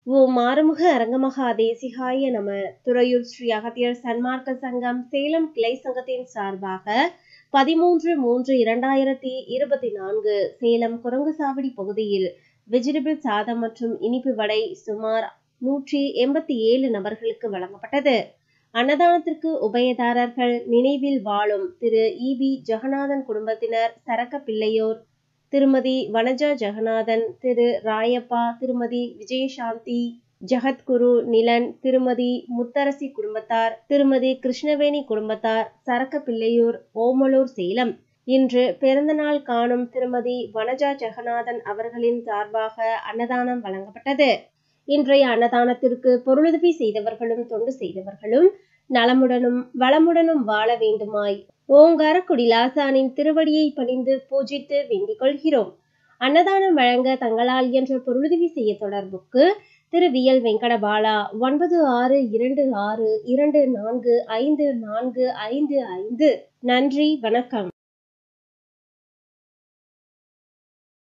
ஓம் ஆறுமுக அரங்கமகா தேசிகாய நம. துறையூர் ஸ்ரீ அகத்தியர் சன்மார்க்க சங்கம் சேலம் கிளை சங்கத்தின் சார்பாக 13/3/2024 சேலம் குரங்குசாவடி பகுதியில் வெஜிடபிள் சாதம் மற்றும் இனிப்பு வடை சுமார் 187 நபர்களுக்கு வழங்கப்பட்டது. அன்னதானத்திற்கு உபயதாரர்கள் நினைவில் வாழும் திரு ஈபி ஜெகநாதன் குடும்பத்தினர் சரக்கப்பிள்ளையோர், திருமதி வனஜா ஜெகநாதன், திரு ராயப்பா, திருமதி விஜயசாந்தி, ஜகத்குரு நிலன், திருமதி முத்தரசி குடும்பத்தார், திருமதி கிருஷ்ணவேணி குடும்பத்தார், சரக்கப்பிள்ளையூர், ஓமலூர், சேலம். இன்று பிறந்தநாள் காணும் திருமதி வனஜா ஜெகநாதன் அவர்களின் சார்பாக அன்னதானம் வழங்கப்பட்டது. இன்றைய அன்னதானத்திற்கு பொருளுதவி செய்தவர்களும் தொண்டு செய்தவர்களும் நலமுடனும் வளமுடனும் வாழ வேண்டுமாய் ஓங்காரக்குடி லாசானின் திருவடியை பணிந்து பூஜித்து வேண்டிக் கொள்கிறோம். அன்னதானம் வழங்க தங்களால் என்ற பொருளுதவி செய்ய தொடர்புக்கு திரு வியல் வெங்கடபாலா 9626245455. நன்றி, வணக்கம்.